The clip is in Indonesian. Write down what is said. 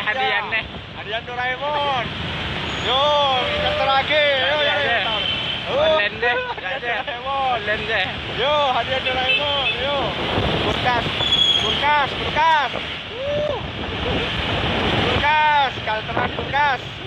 hadiah nih. Hadiah Doraemon. Yo, kita lagi. Yo, Online deh. Doraemon. Online deh. Yo, hadiah Doraemon. Yo. Kulkas. Kulkas. Kulkas. Kulkas. Kalteran kulkas.